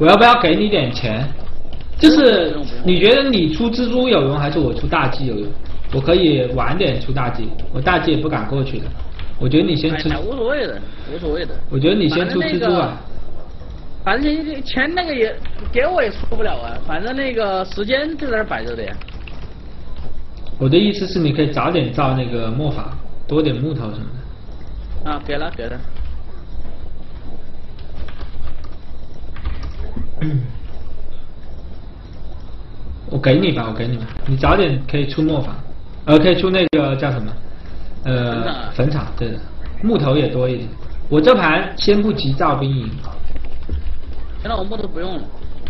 我要不要给你点钱？就是你觉得你出蜘蛛有用，还是我出大 G 有用？我可以晚点出大 G， 我大 G 也不敢过去的。我觉得你先出。 哎，无所谓的，无所谓的。 我觉得你先出蜘蛛啊。 反正钱那个也给我也出不了啊，反正那个时间就在那摆着的呀。 我的意思是，你可以早点造那个磨坊，多点木头什么的。 啊，给了给了。 我给你吧，你早点可以出磨坊，可以出那个叫什么？坟场，对的，木头也多一点。我这盘先不急造兵营。 现在我木头不用了。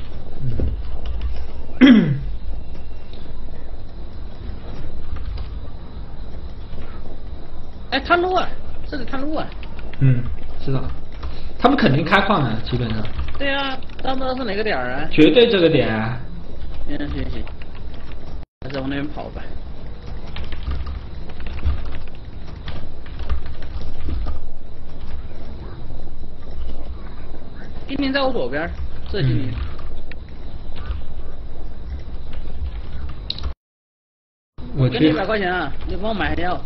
哎，探路啊，这里探路啊。 知道。他们肯定开矿的，基本上。 对啊，但不知道是哪个点儿啊。 绝对这个点啊。 行，还是往那边跑吧。精灵在我左边，这精灵。 我给你100块钱啊，你帮我买药。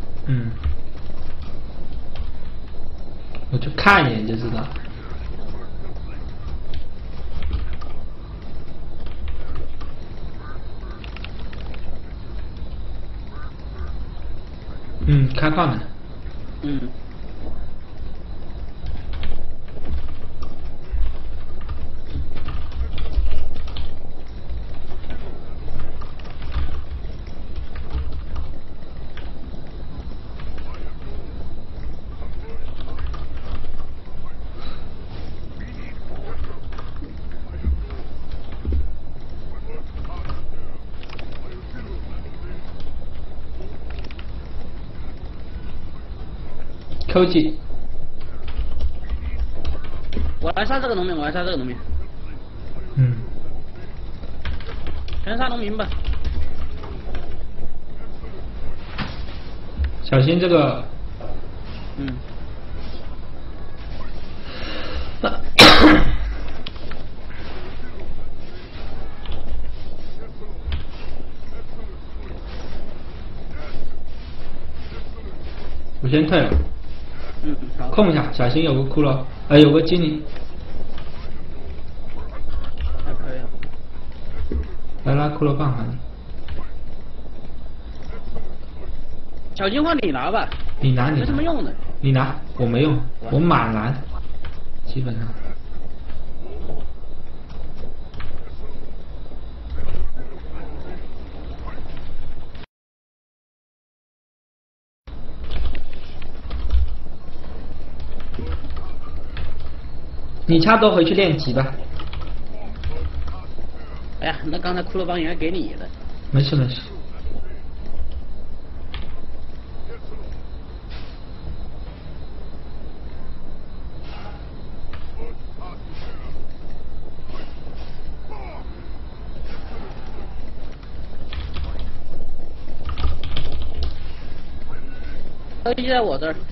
我去看一眼就知道。开矿的。科技。 我来杀这个农民，全杀农民吧。 小心这个。我先退了。 好。 控一下，小心有个骷髅，有个精灵。 还可以。 来拉骷髅棒还你。 小金换你拿吧。 你拿。 没什么用的。 你拿，我没用，我满蓝，基本上。你差不多回去练级吧。 哎呀，那刚才骷髅棒应该给你的。 没事。 科技在我这儿。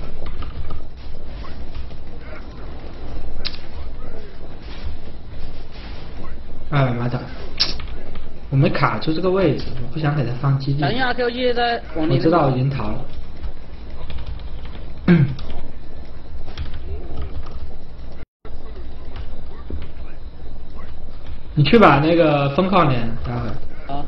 妈的，我没卡住这个位置，我不想给他放基地。 等一下 ，QG 在往里。 我知道，我已经逃了。你去把那个风矿点，待会。 好。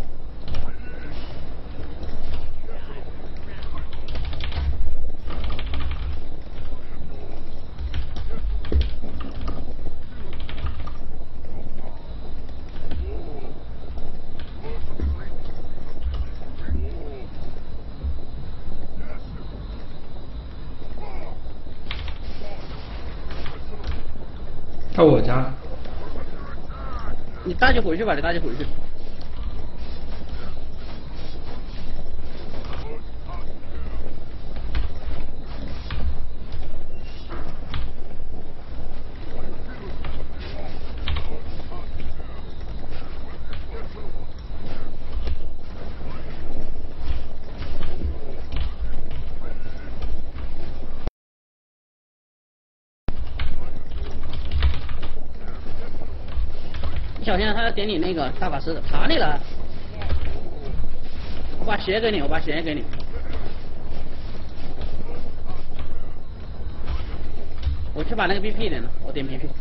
到我家了。 你大姐回去吧，你大姐回去。 你小心他要点你那个大法师塔里了。我把鞋给你，我把鞋给你。我去把那个 BP 点了，我点 BP。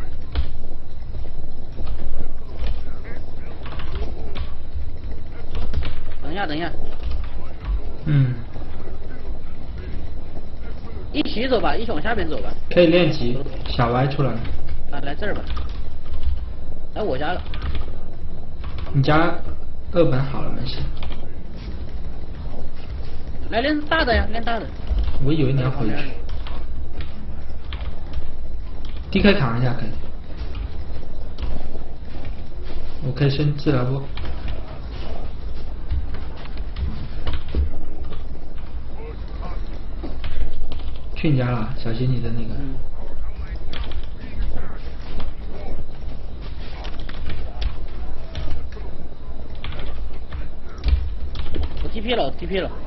等一下，等一下。 嗯。 一起走吧，一起往下边走吧。 可以练级，小歪出来。 啊，来这儿吧。来我家了。 你家2本好了没事。 来练大的呀，练大的。 我以为你要回去。DK 扛一下可以。我可以升治疗波。去你家了，小心你的那个。 我 TP 了，我 TP 了。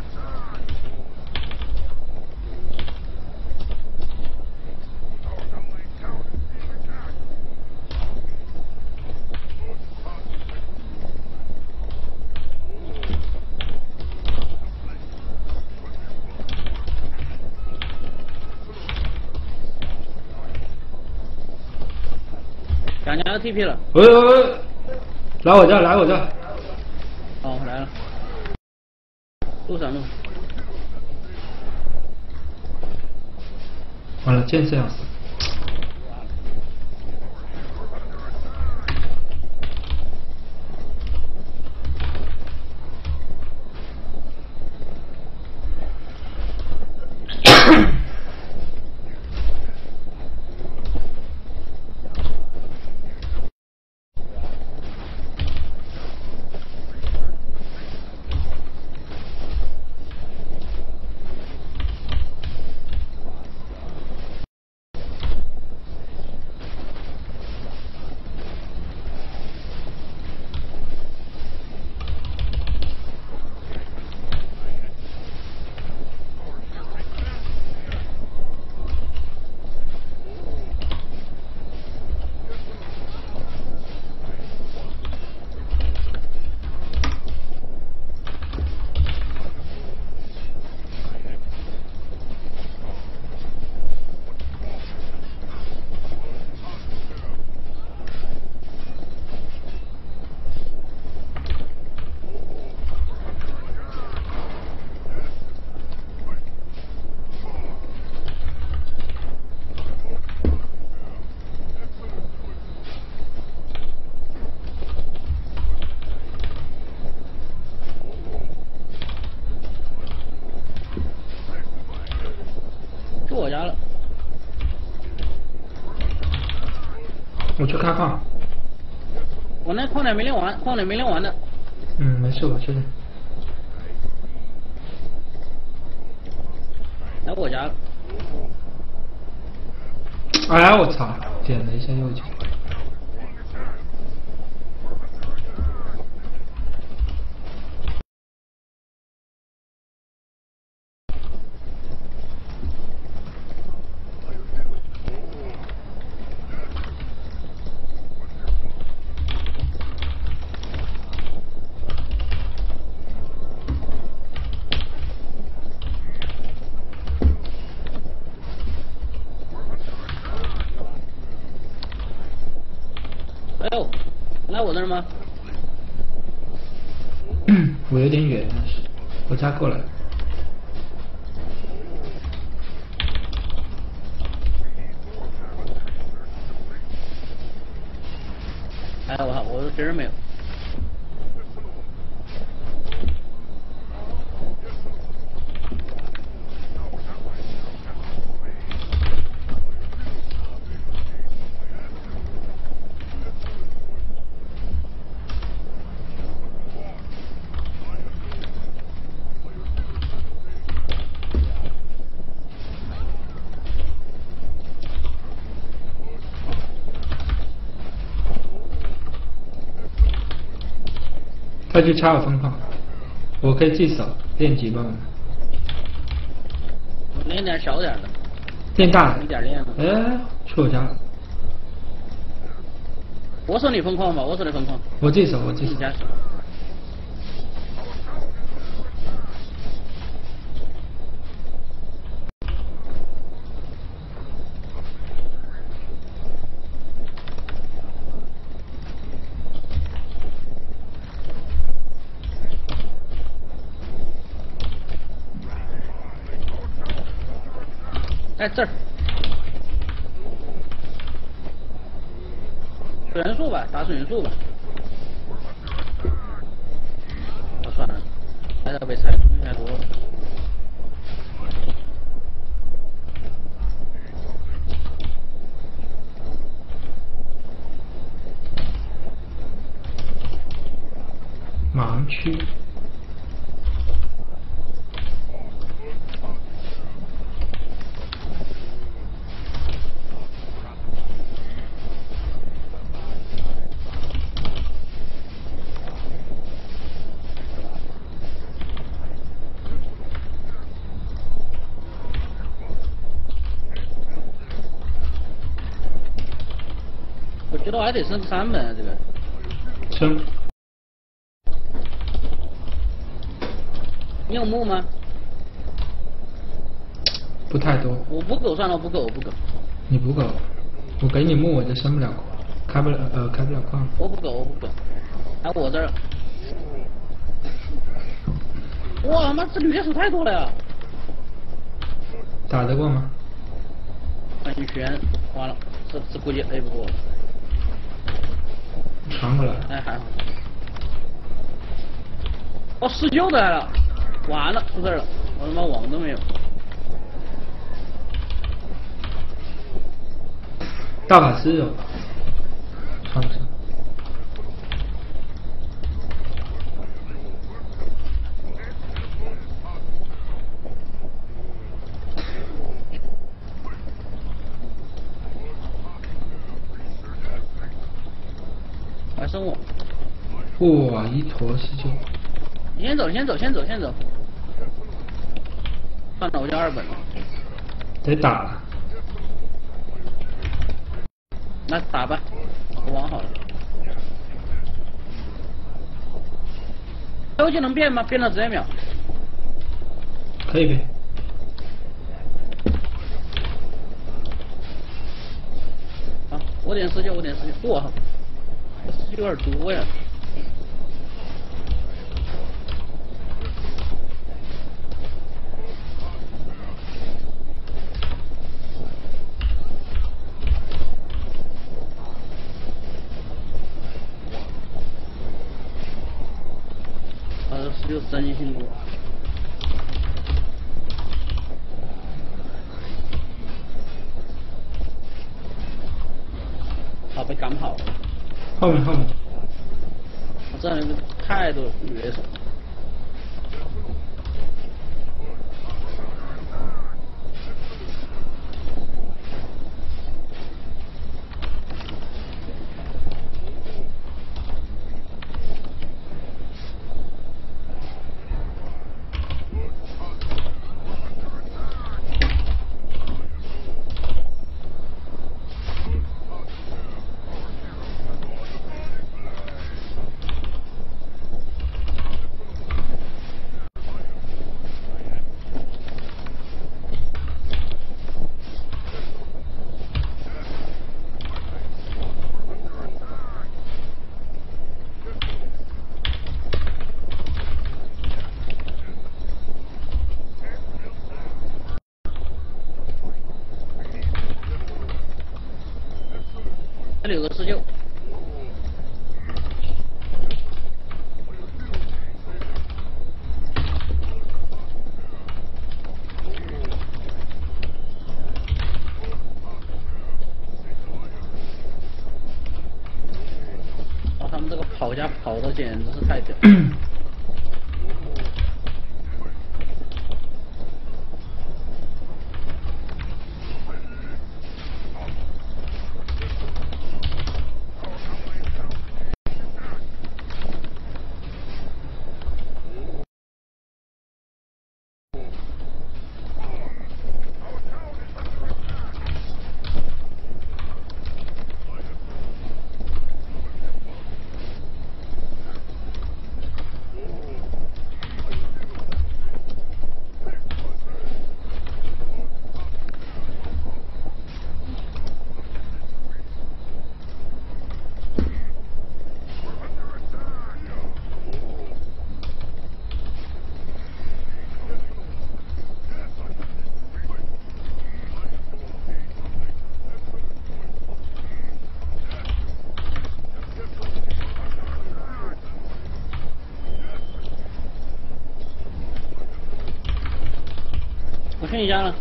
两家都 TP 了。 喂，来我这，来我这。 哦，来了。路上。 完了，剑圣要死。 我家了。 我去开矿。 我那矿点没练完，矿点没练完的。 嗯，没事，我去。 来我家了。 哎呀，我操！点了一下右脚。 哎呦，来我那儿吗？ 我有点远，但是我家过来。 哎，我别人没有。 他去插我分矿，我可以自己守练级吧。 练点小点的。 练大的。 一点练。 哎，去我家了。 我说你疯狂吧，我说你疯狂。 我自己守，我自己守。 加手。在这儿，水元素吧，打水元素吧。哦，算了，还是被踩东西太多了。 盲区。 我觉得我还得升3本啊，这个。 升。 你有木吗？ 不太多。 我不够算了，我不够。 你不够，我给你木我就升不了，开不了矿。 我不够。来我这儿。哇妈，这女的手太多了呀！ 打得过吗？ 很悬，完了，这估计 A 不过。 传过来。 哎，还好。哦，19的来了，完了，出事了，我他妈网都没有。 大法师有，传不上。 还剩我。 哇，一坨19。 先走。算了，我就2本了。 得打了。 那打吧，我网好了。后技能变吗？变到直接秒。 可以变。 好，我点19。哇，这有点多呀。16真心多。好，被赶跑了。 后面。 我这里太多女野手。这里有个19。哦，他们这个跑家跑的简直是太屌。 劝一下了。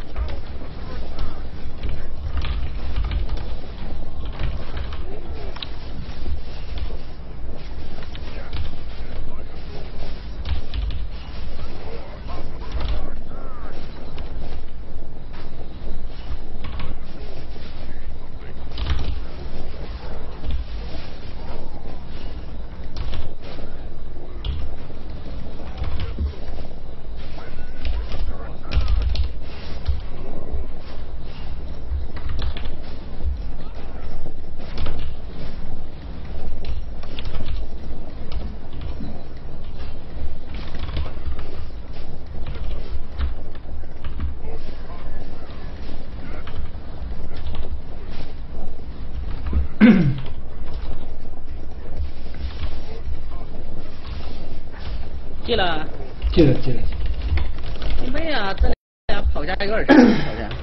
记了， 记了。 没呀，这俩跑架有点像跑架。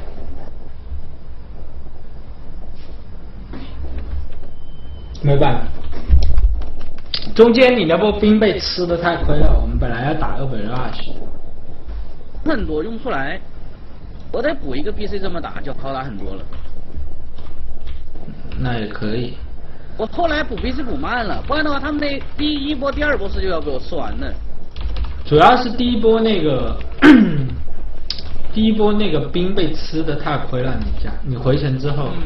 没办法，中间你那波兵被吃的太亏了，我们本来要打220， 很多用不出来，我得补一个 BC 这么打就好打很多了。 那也可以。 我后来补 BC 补慢了，不然的话他们那第一波、第二波就要被我吃完了。 主要是第一波那个兵被吃的太亏了，你回城之后。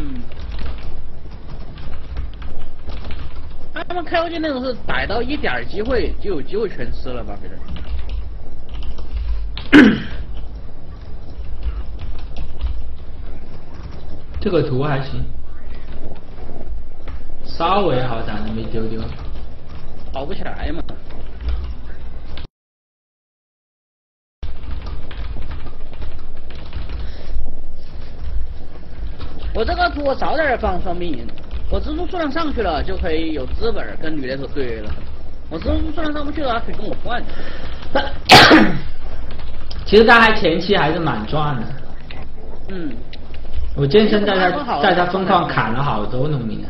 他们开过去那种是逮到一点机会就有机会全吃了吧，别人。 这个图还行，稍微好打那么一丢丢。 跑不起来嘛。我这个图我早点放双兵营，我蜘蛛数量上去了就可以有资本跟女猎手对了。我蜘蛛数量上不去了，可以跟我换。 其实他前期还是蛮赚的。我健身在他疯狂砍了好多农民啊。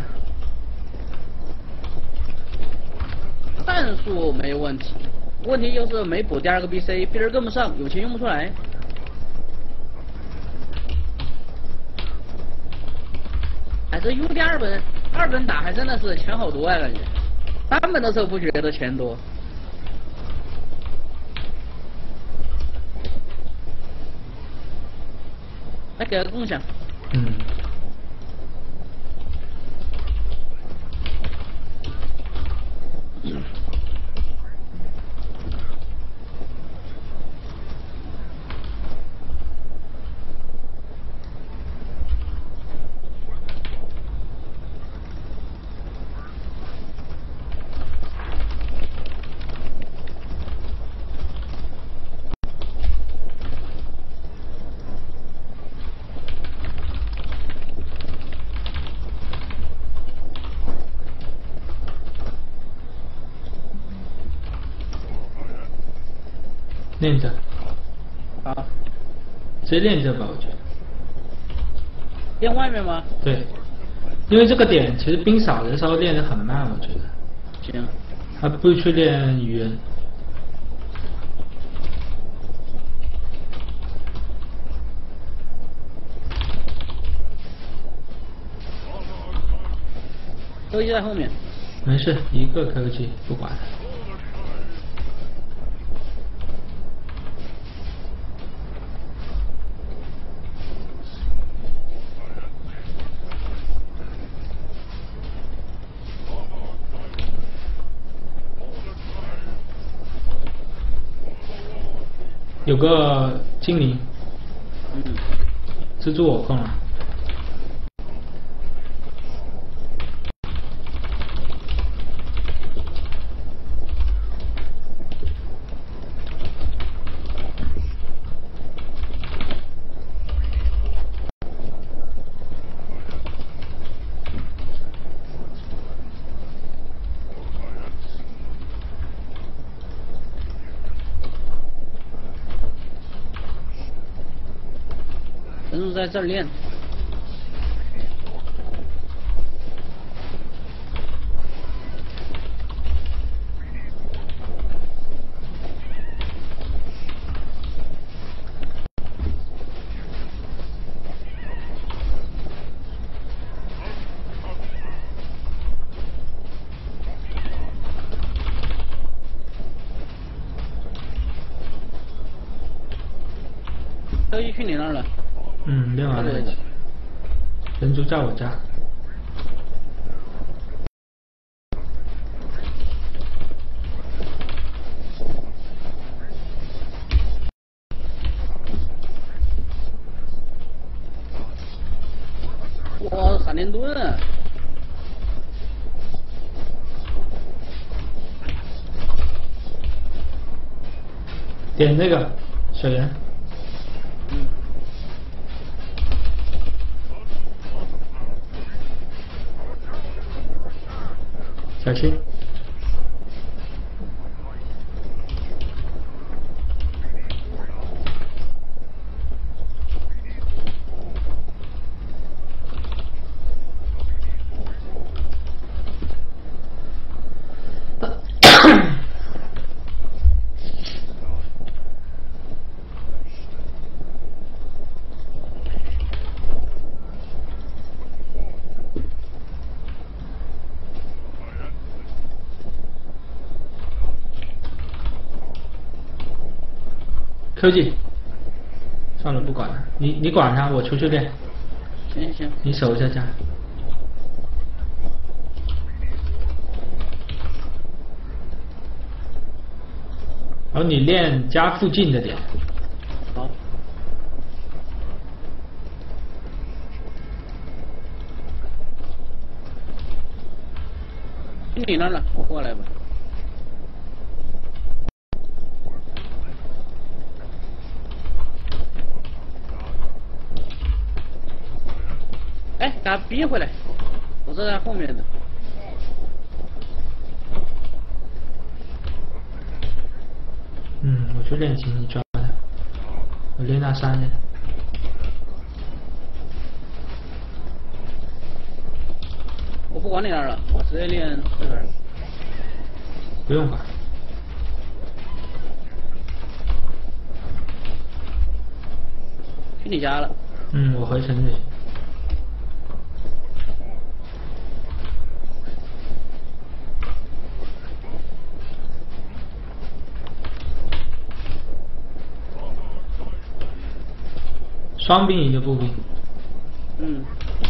战术没问题，问题就是没补第二个 BC， 别人跟不上，有钱用不出来。哎，这 UD 二本打还真的是钱好多呀，感觉。3本的时候不觉得钱多。来给个共享。 练着， 好， 直接练着吧，我觉得。 练外面吗？ 对，因为这个点其实兵少的时候练得很慢，我觉得。 行。 还不如去练鱼人。 科技在后面。 没事，一个科技不管。有个精灵，蜘蛛我控了。 人数在这儿练。 一去你那儿了。 嗯，练完了。人族在我家。 哇，闪电盾！ 点这个水源。 嗯。 小心。科技，算了，不管了，你管他，我出去练。 行行。 你守一下家。然后你练家附近的点。 好。你那儿了，我过来吧。哎，给他逼回来，我是在后面的。 嗯，我去练琴，你抓他。我练那3人。 我不管你那儿了，我直接练这边。 不用管。 去你家了。 嗯，我回城里。双兵营的步兵。 嗯。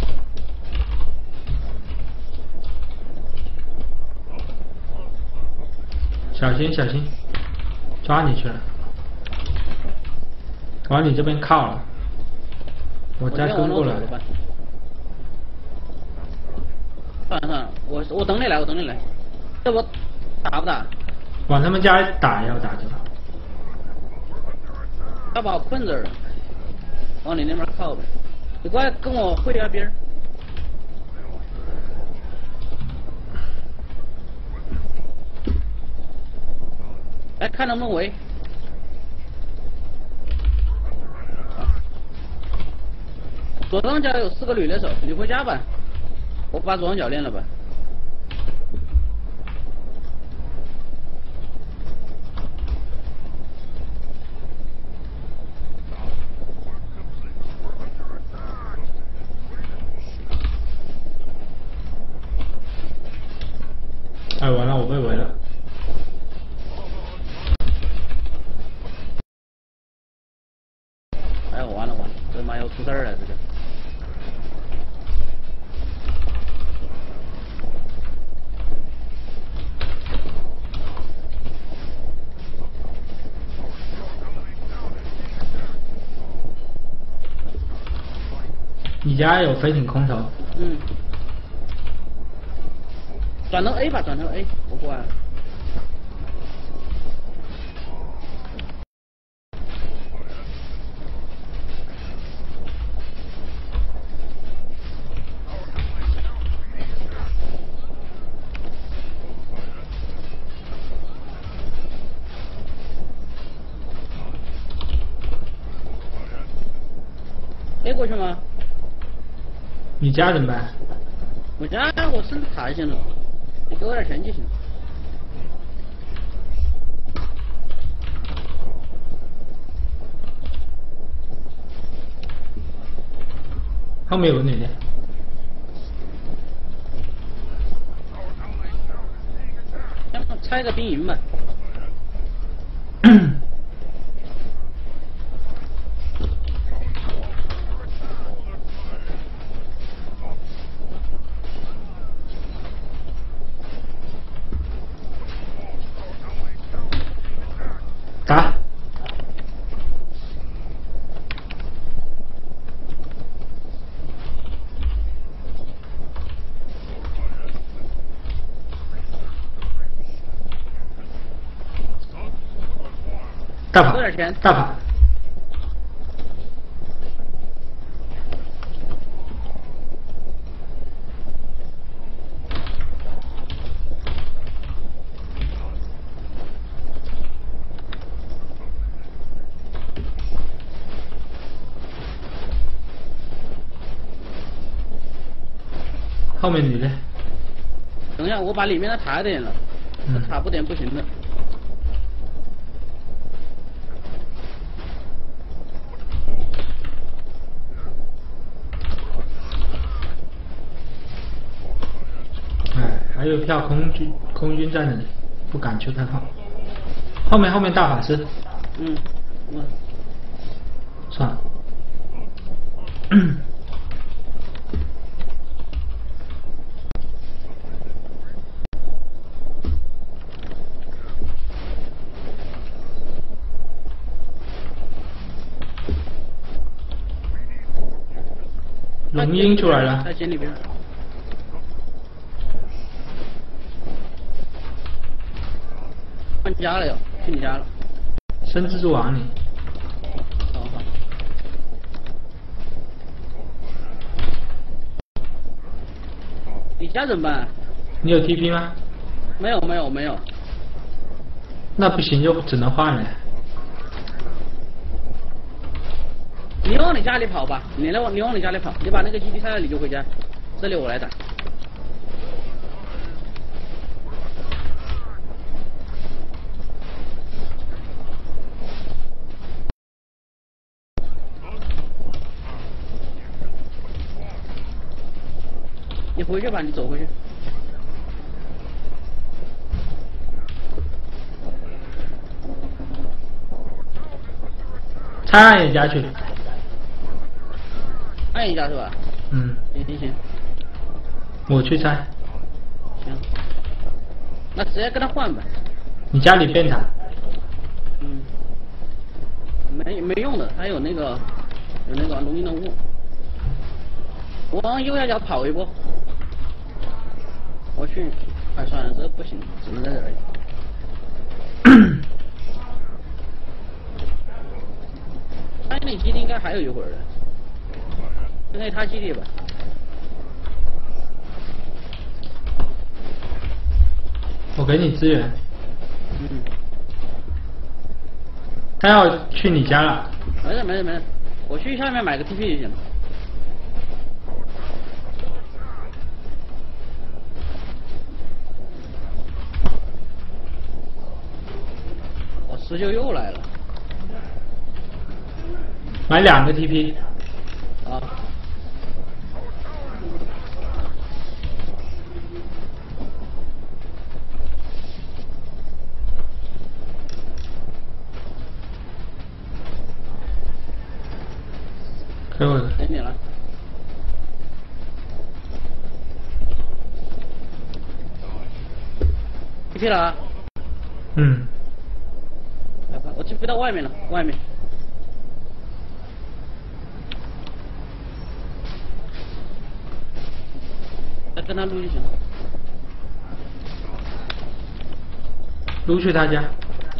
小心小心，抓你去了，往你这边靠了，我再跟过来。 算了，我等你来，我等你来。这我打不打？ 往他们家打要打就打。 他把我困这儿了，往你那边靠呗。你过来跟我会下边。来看能不能围。左上角有4个女猎手，你回家吧。我把左上角练了吧。 哎，完了，我被围了。 哎，完了，这妈要出事儿了，这个。 你家有飞艇空投？ 嗯。转成 A 吧，转成 A， 我过来了。A 过去吗？ 你家怎么办？ 我家我升塔就行了，你给我点钱就行。 后面有哪点？ 先拆个兵营吧。 打。大跑，大跑。后面女的。 等一下，我把里面的塔点了，塔不点不行的。 还有一票空军在那里，不敢去太靠。后面大法师。算了。龙鹰出来了。 在井里边。换家了哟，去你家了。 生蜘蛛网里。 好。你家怎么办？ 你有 TP 吗？ 没有。 那不行，就只能换了。 你往你家里跑吧，你往你家里跑，你把那个基地拆了你就回家，这里我来打。你回去吧，你走回去。 拆暗野家去。 暗野家是吧？行。 我去拆。 行。那直接跟他换吧。 你家里变塔。 没用的，他有那个龙鹰的雾。我往右下角跑一波。我去，算了，这不行，只能在这里。他那基地应该还有一会儿的，就那他基地吧。 我给你支援。他要去你家了。 没事，我去下面买个 TP 就行了。石臼又来了。 买2个 TP。 啊。 给我。 给你了。TP 了啊。我TP到外面了，外面。再跟他撸就行了。 撸去他家。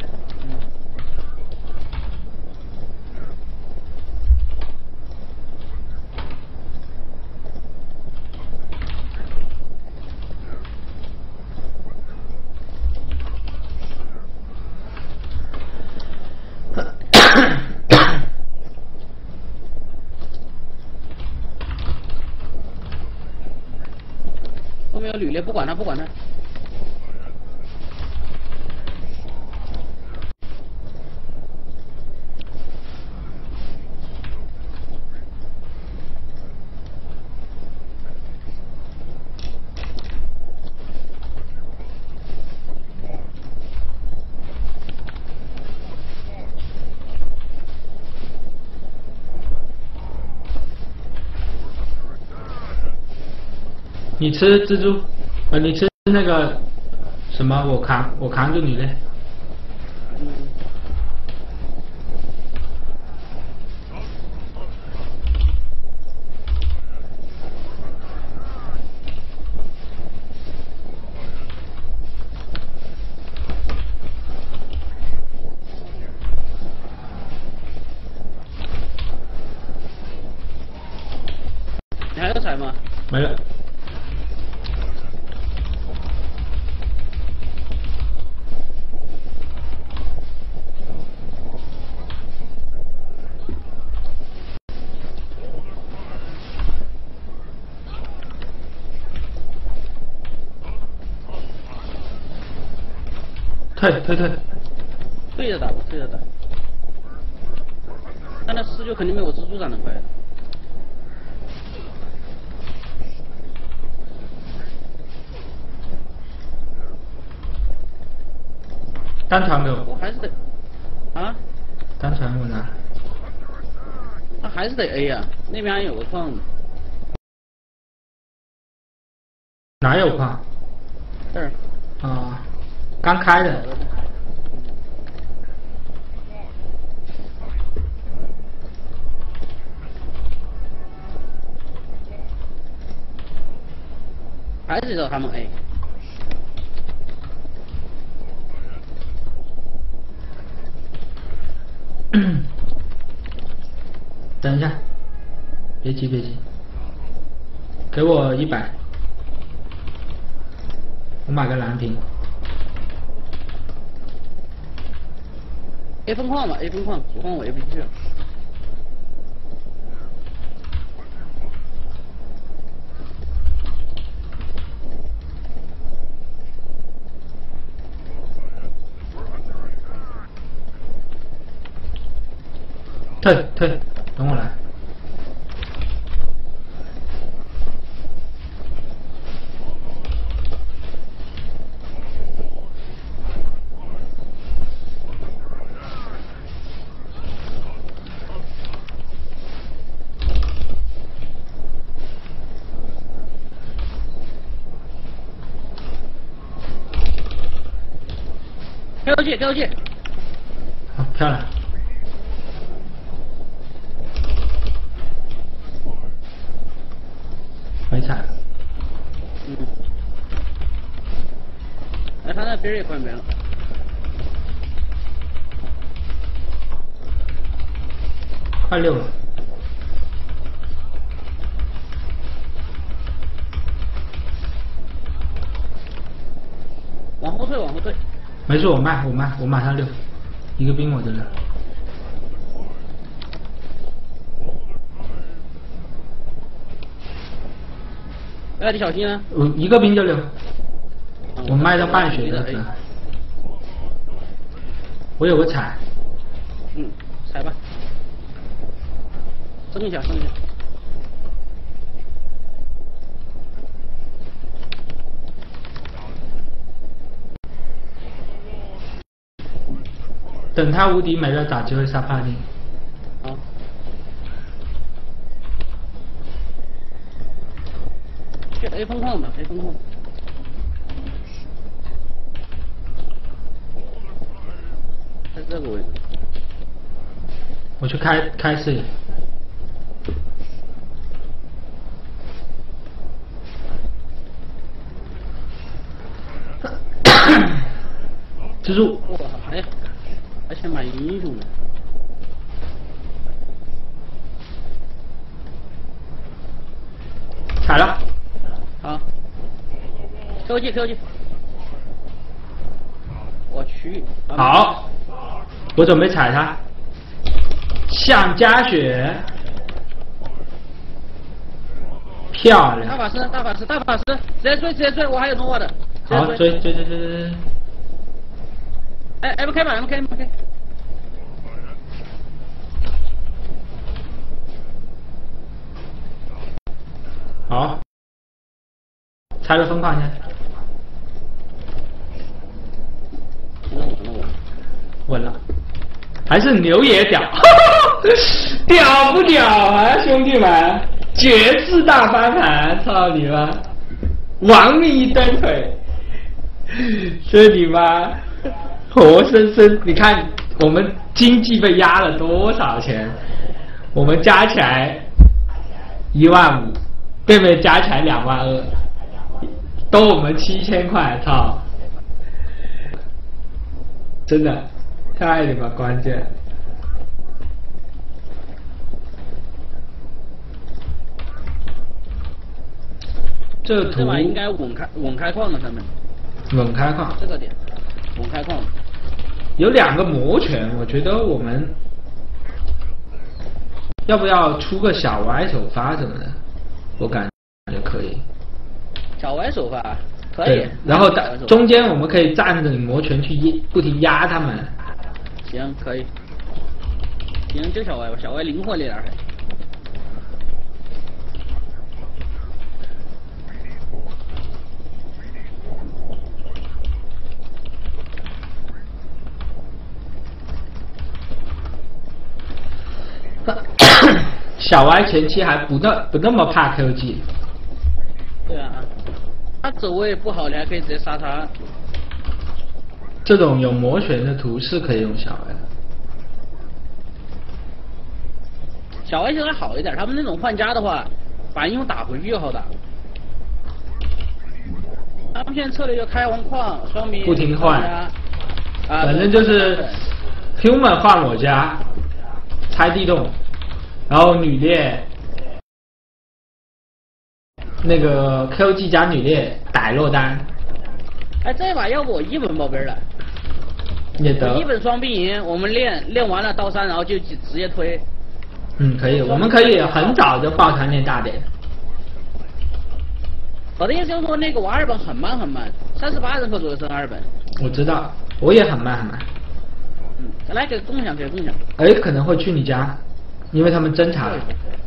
后面有吕猎，不管他。 你吃蜘蛛，你吃那个什么？我扛住你嘞。 没了。退！ 对着打，对着打。但那施救肯定没有蜘蛛长得快。 单传给我。 我还是得啊。 单传我拿。 那还是得 A 呀、那边还有个矿呢。 哪有矿？ 这儿。 啊，刚开的。 还是找他们 A。 等一下，别急，给我100，我买个蓝瓶。 A 分矿吧 ，A 分矿，主矿我 A 不进去了。 退，等我来。 给我去。 好，漂亮。没踩。 哎，他那边也快没了。 快6了。 往后退。 没事，我卖，我马上6，一个兵我这了。 哎，你小心啊！ 我一个兵就6，我卖到半血的。我有个踩。 踩吧。升一下。 等他无敌没了，找机会杀帕丁。 好。去 A 分矿吧 ，A 分矿。在这个位置。 我去开视野。蜘蛛。 哇，还想买英雄呢。 踩了。 好。给我去。我去。 好，我准备踩他。想加血。漂亮。 大法师，直接追，我还有诺瓦的。 好，追。 哎 ，MK 吧 ，MK。 好，拆了分矿先。稳了，还是牛也屌，屌不屌啊，兄弟们！绝世大翻盘，操你妈！亡命一蹬腿，这你妈！活生生，你看我们经济被压了多少钱？我们加起来15000，对面加起来22000，都我们7000块，操！真的太他妈关键了。 这图这把应该稳开矿的他们。 稳开矿。 这个点，稳开矿。 有2个魔拳，我觉得我们要不要出个小歪首发什么的？我感觉可以。 小歪首发可以。 对，然后中间我们可以站着魔拳去不停压他们。 行，可以。行，就小歪吧，小歪灵活点儿。 小歪前期还不那么怕 QG。 对啊，他走位不好，你还可以直接杀他。 这种有魔旋的图是可以用小歪的。 小歪现在好一点，他们那种换家的话，反应打回去就好打。他们现在策略就开完矿，双兵不停换，反正就是 human 换我家，拆地洞，然后女猎，那个 QG 加女猎逮落单。 哎，这一把要不我1本宝贝了。 也得。 1本双兵营，我们练完了刀3，然后就直接推。 嗯，可以，我们可以很早就抱团练大点。 我的意思就是说，那个我2本很慢很慢，38人口左右升2本。我知道，我也很慢很慢。 嗯，来给共享，给共享。 哎，可能会去你家，因为他们侦查了。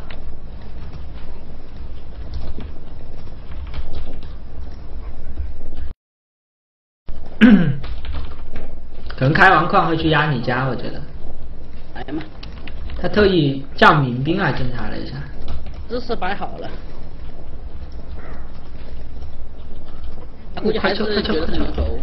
可能开完矿会去压你家，我觉得。 哎呀妈！ 他特意叫民兵来侦查了一下。 姿势摆好了。他估计还是觉得很熟。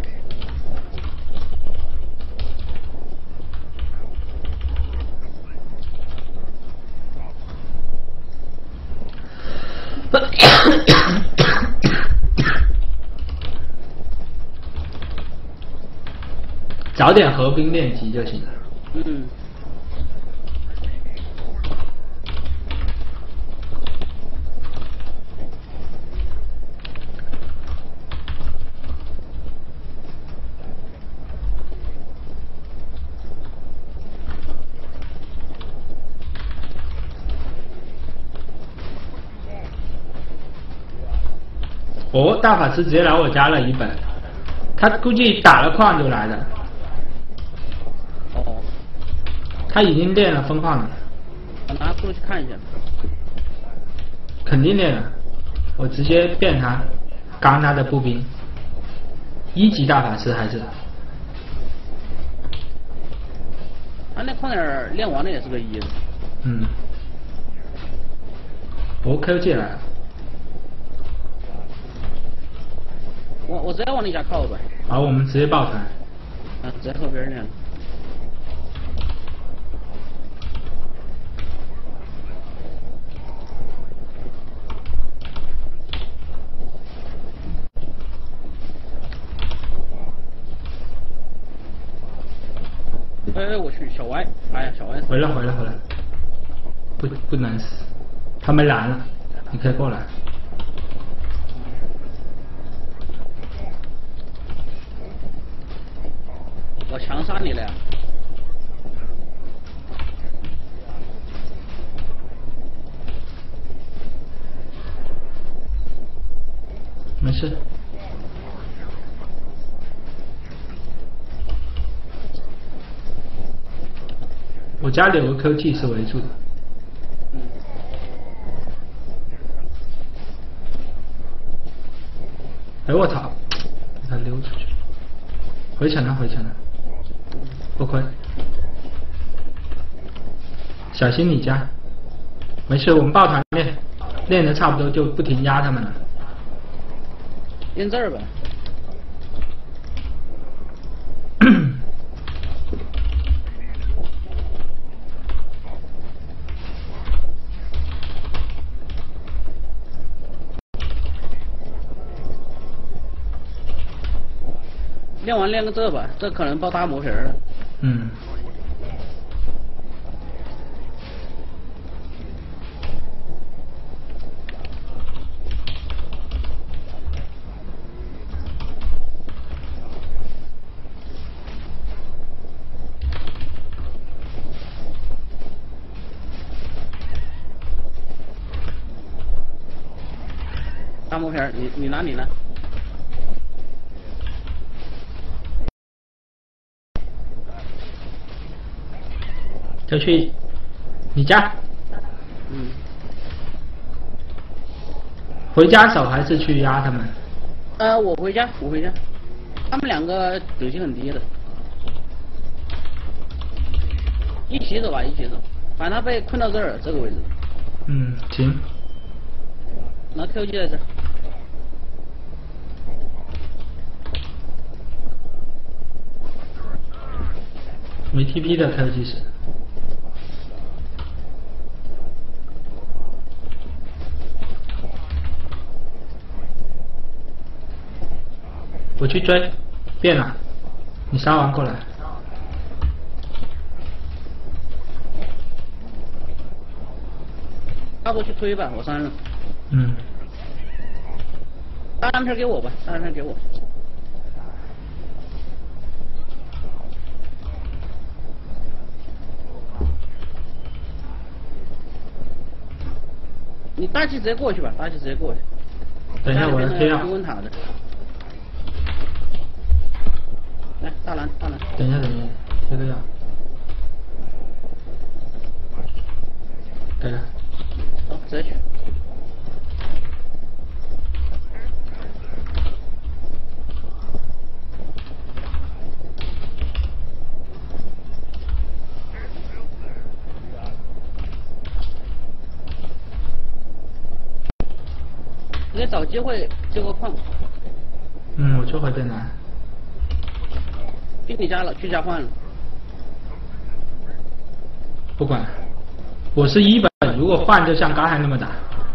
早点合兵练级就行了。 嗯。 哦，大法师直接来我家了1本，他估计打了矿就来的。 哦。 他已经练了分矿了。 我拿过去看一下。 肯定练了，我直接变他，刚他的步兵。1级大法师还是。 啊，那矿点练完了也是个1的。 嗯。哦 ，QG 来了。 我直接往你家靠呗。 好，我们直接抱团。 啊，直接和别人练。哎，我去，小歪，哎呀，小歪。 回来，不能死，他们拦了，你可以过来。 我强杀你了呀！ 没事。我家里有个 QG 是围住的。 嗯。 哎我操！给他溜出去。回城了，回城了。不亏，小心你家。没事，我们抱团练，练的差不多就不停压他们了。 练这儿吧。练完练个这吧，这可能爆大魔皮了。 嗯。 磨片，你拿。 就去你家。 嗯。 回家守还是去压他们？ 我回家。他们两个等级很低的。一起走吧，反正他被困到这儿这个位置。 嗯，行。 拿 QG 在这。 没 TP 的 QG 是。我去追，变了，你杀完过来。 拉过去推吧，我删了。 嗯。 大蓝片给我吧，大蓝片给我。你大气直接过去吧，大气直接过去。 等一下，我要贴药。 温塔的。来，大蓝。 等一下，贴个药。对了。 好，直接去。你得找机会救个矿。 嗯，我就会变蓝。 进你家了，去家换了。 不管，我是1本，如果换就像刚才那么打，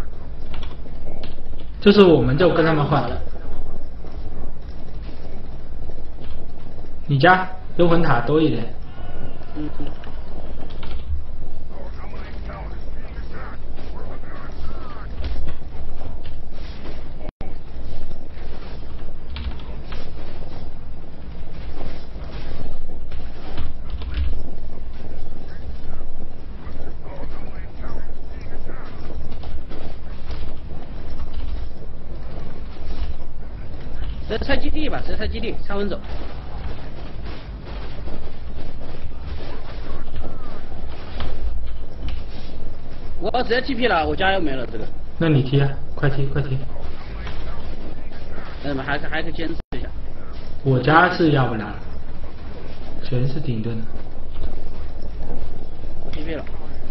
就是我们就跟他们换。你家幽魂塔多一点。 嗯。直接拆基地吧，直接拆基地，拆稳走。我直接 TP 了，我家又没了这个。 那你踢啊，快踢！ 那么还可以坚持一下。 我家是要不了，全是顶盾的。 TP 了。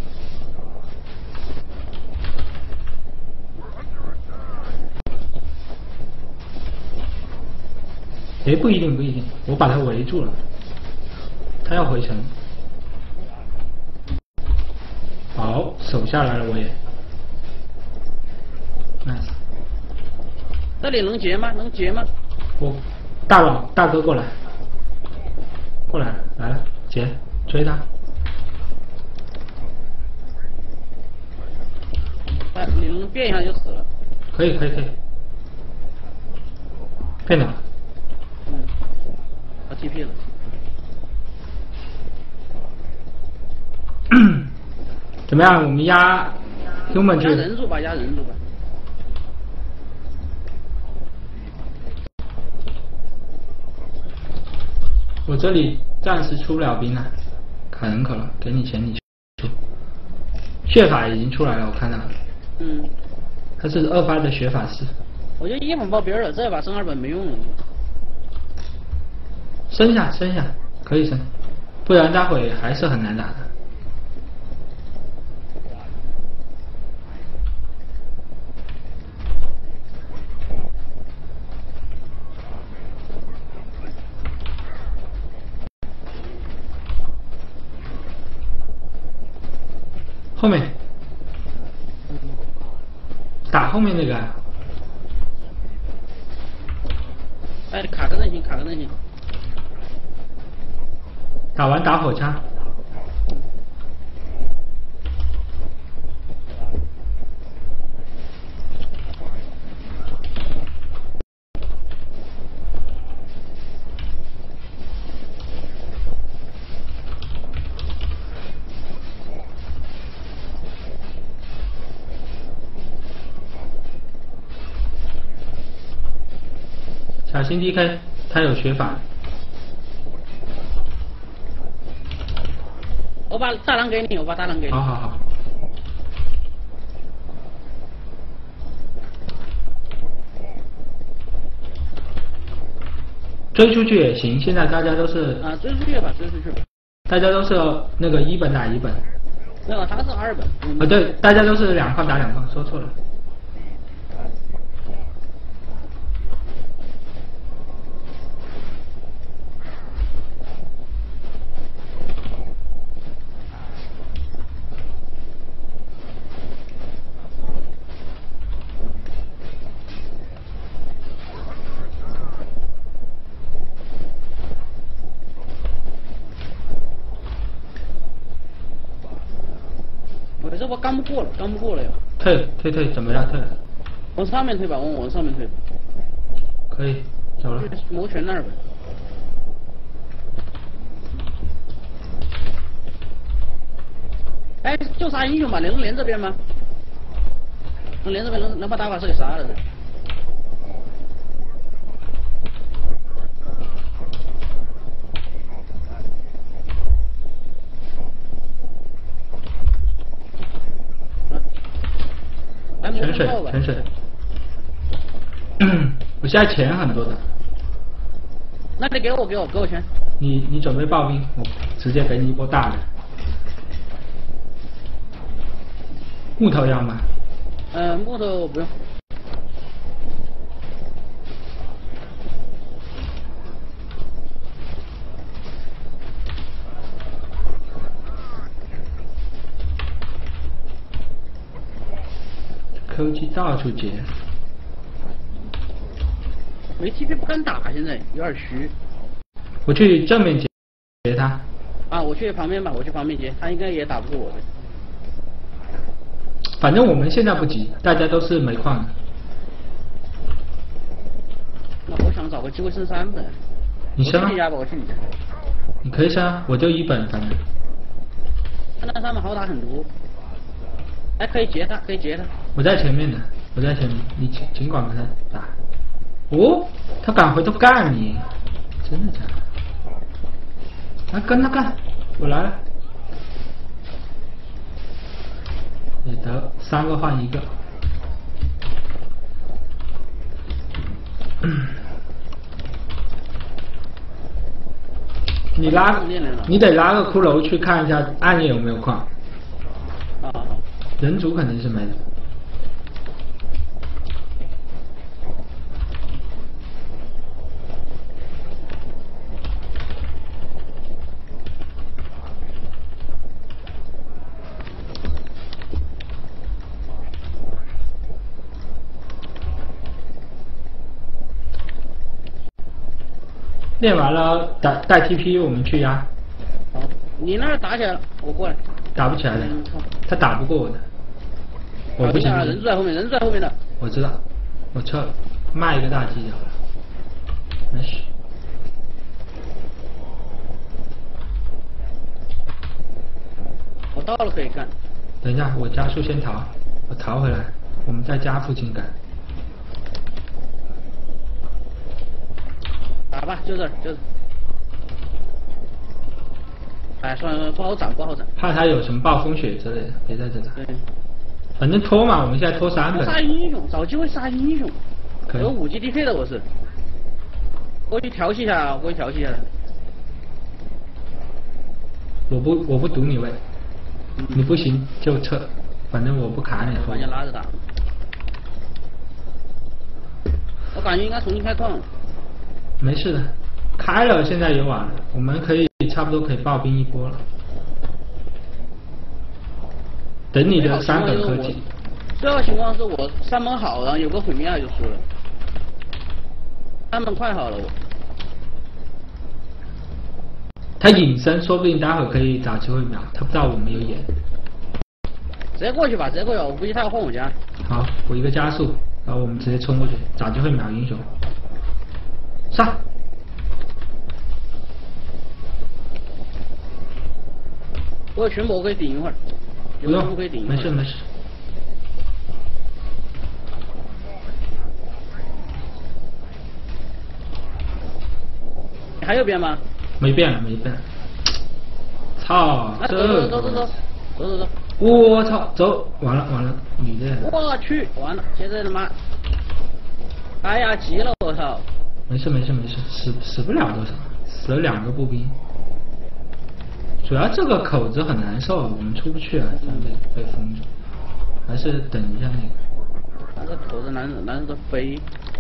哎，不一定，我把他围住了，他要回城。好，守下来了，我也。nice。 这里能截吗？ 我大哥过来，来了，截，追他。 你能变一下就死了。 可以。变了。 他 TP 了。 怎么样？我们压 human 去。 压人数吧。 我这里暂时出不了兵了，砍人口了，给你钱你出。血法已经出来了，我看到了。 嗯。 他是2发的血法师。 我觉得1本爆边了，这把升2本没用了。 升下，可以升，不然待会还是很难打的。后面，打后面那个。 哎，卡个阵型。 打完打火枪。 心 DK， 他有学法。 我把大狼给你，我把大狼给你。 好好好。追出去也行，现在大家都是啊，追出去吧，追出去吧。 大家都是那个1本打1本。 没有，他是2本。 啊，对，大家都是2炮打2炮，说错了。 我这波刚不过了，刚不过了呀。 退，怎么样退？ 往上面退吧，往上面退。 可以，走了。 摩拳那儿吧。哎，就杀英雄吧，能连这边吗？能连这边，能把大法师给杀了的。 泉水。我现在钱很多的。 那你给我钱。 你准备爆兵，我直接给你一波大的。木头要吗？ 木头我不用。 科技到处截。 没 TP 不敢打，现在有点虚。 我去正面截他。 啊，我去旁边吧，我去旁边截，他应该也打不过我的。 反正我们现在不急，大家都是煤矿的。 那我想找个机会升3本。 你升啊？ 我去你家。 你可以升啊，我就1本，反正。 那3本好打很多。哎，可以截他，可以截他。 我在前面呢，你尽管跟他打。哦，他敢回头干你，真的假的？来跟他干，我来了。也得3个换1个。你得拉个骷髅去看一下暗夜有没有矿。 啊。 人族肯定是没的。练完了带 TP 我们去压。 好，你那儿打起来了，我过来。 打不起来的，他打不过我的。我不行。 人在后面，人在后面的。 我知道，我撤，卖一个大 T 就好了。没事。 我到了可以干。 等一下，我加速先逃，我逃回来，我们在家附近干。 打吧，就这。哎，算了，不好斩。 怕他有什么暴风雪之类的，别在这打。 对。 反正拖嘛，我们现在拖3本。 杀英雄，找机会杀英雄。 可以。 有5G DK 的我是。过去调戏一下， 我不堵你位，你不行就撤，反正我不卡你。 把人家拉着打。我感觉应该重新开矿了。 没事的，开了现在也晚了，我们差不多可以爆兵一波了。等你的3本科技。 最好情况是我3本好，然后有个毁灭就输了。3本快好了我。 他隐身，说不定待会可以找机会秒，他不知道我们有眼。 直接过去吧，我估计他要换我家。 好，我一个加速，然后我们直接冲过去，找机会秒英雄。杀！ 我有全部，我可以顶一会儿。 不用，没事。 还有变吗？ 没变了，没变了。操！ 走。 我操，走，完了，你这。 我去，完了，现在他妈，哎呀，急了，我操！ 没事，死不了多少，死了2个步兵。主要这个口子很难受，我们出不去啊，这样被封住。还是等一下那个。 那个口子难着的飞，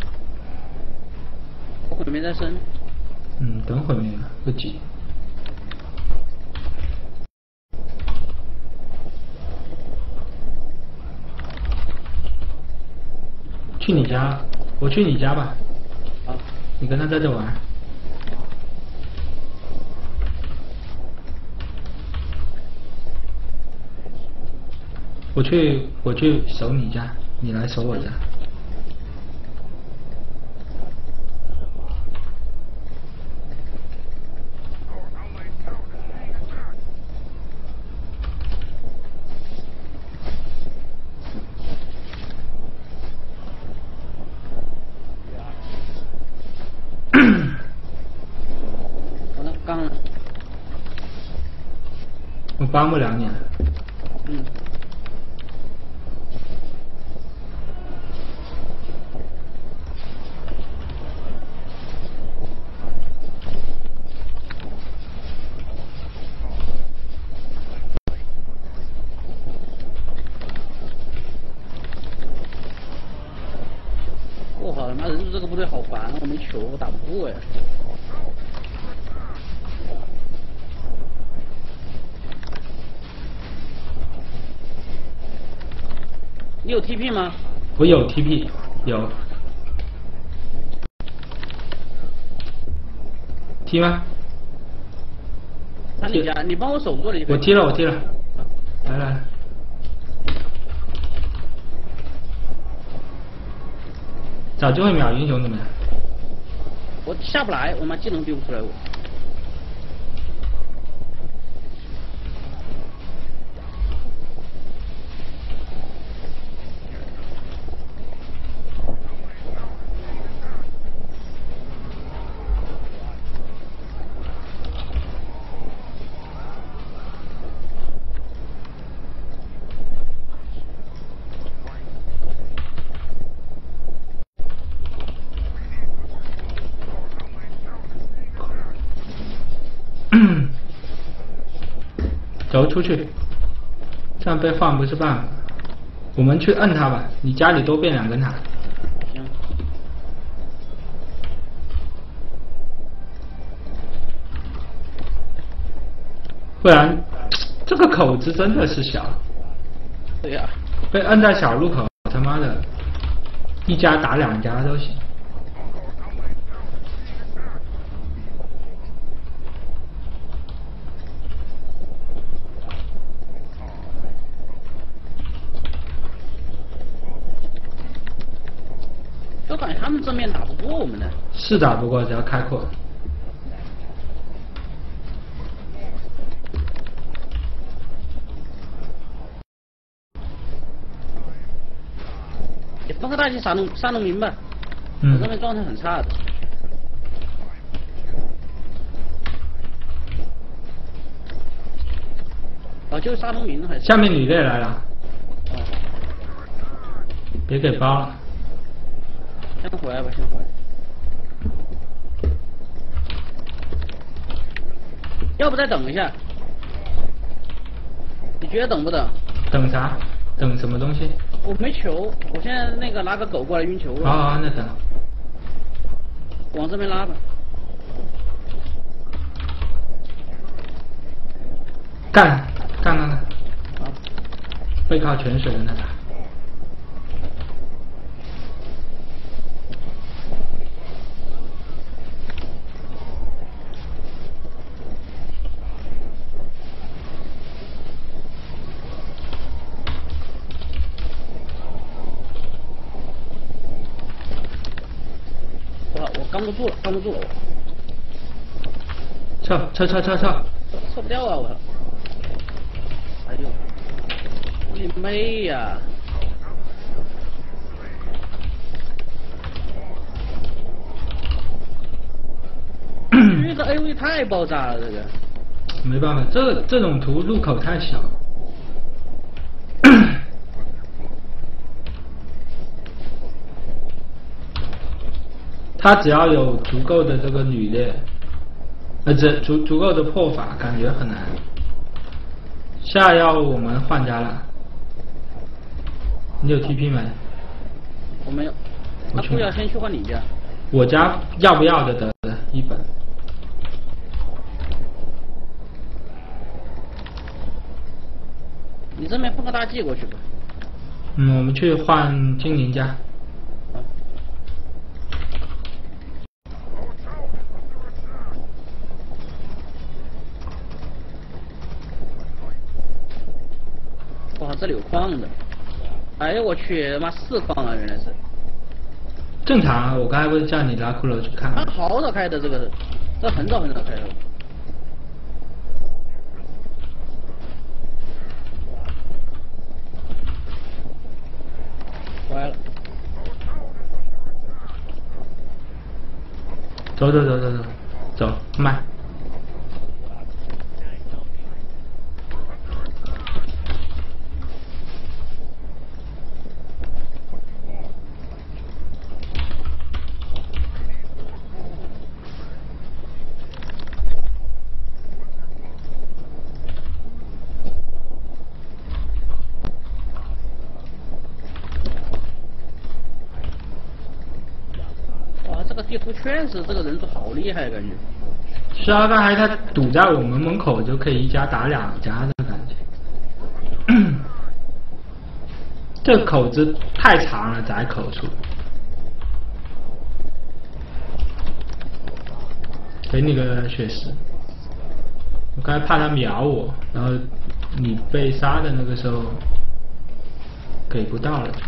我毁灭在身。 等毁灭了，不急。去你家，我去你家吧。 好， 你跟他在这玩。我去守你家，你来守我家。 刚了。 我帮不了你了。 我靠，他妈人数这个部队好烦，我没球，我打不过呀。你有 TP 吗？ 我有 TP， 有。踢吗？ 那你家，你帮我守住了。 我踢了。来。早就会秒英雄怎么样？ 我下不来，我妈技能丢不出来我。 走出去，这样被放不是办法。我们去摁他吧，你家里多变2根塔。 行。 不然这个口子真的是小。 对呀。 被摁在小路口，他妈的，一家打2家都行。 我感觉他们正面打不过我们的。 是打不过，只要开阔。 你放个大去杀农民吧。我这边状态很差的。就是杀农民还是？ 下面女队来了。别给包了。 先回来吧，先回来。要不再等一下？你觉得等不等？ 等啥？等什么东西？ 我没球，我现在那个拿个狗过来运球了。 好，那等。 往这边拉吧。 干！ 好。 背靠泉水的那个。 我扛不住了，我。 撤！ 撤不掉啊！我操！哎呦，你妹呀！去个 AOE 太爆炸了，这个。 没办法，这种图入口太小。他只要有足够的这个履历，足够的破法，感觉很难。下要我们换家了，你有 TP 没？ 我没有。那不要先去换你家。 我家要不要的得1本。 你这边放个大 G 过去吧。 我们去换精灵家。 哇，这里有矿的。哎呦我去，妈4矿啊，原来是。 正常啊，我刚才不是叫你拉骷髅去看吗？ 他好早开的这个，这很早开的。歪了。 走，慢。 地图确实这个人数好厉害，感觉。 是啊，刚才他堵在我们门口就可以1家打2家的感觉。这口子太长了，窄口处。给你个血石。我刚才怕他秒我，然后你被杀的那个时候给不到了。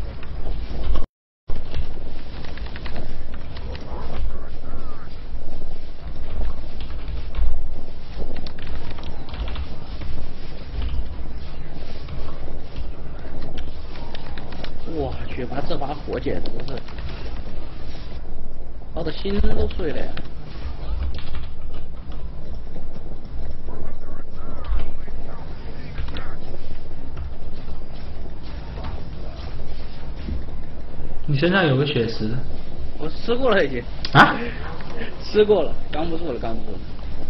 哇去，妈这把火简直是把我的心都碎了呀！ 你身上有个血石。 我吃过了已经。 啊？ 吃过了，扛不住了，扛不住了。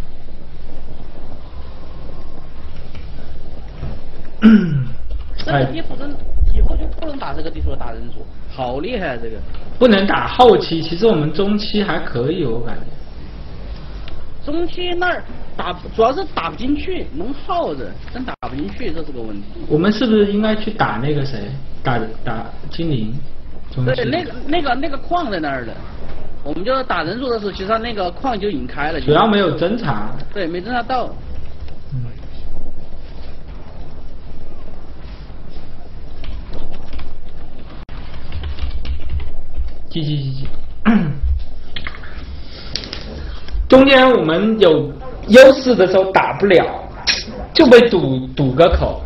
这个地图真，以后就不能打这个地图的打人组，好厉害啊！这个不能打后期，其实我们中期还可以，我感觉。 中期那儿打，主要是打不进去，能耗着，真打不进去，这是个问题。 我们是不是应该去打那个谁？打精灵？ 对，那个矿在那儿的，我们就打人数的时候，其实上那个矿就已经开了。 主要没有侦查。 对，没侦查到。 记。中间我们有优势的时候打不了，就被堵个口。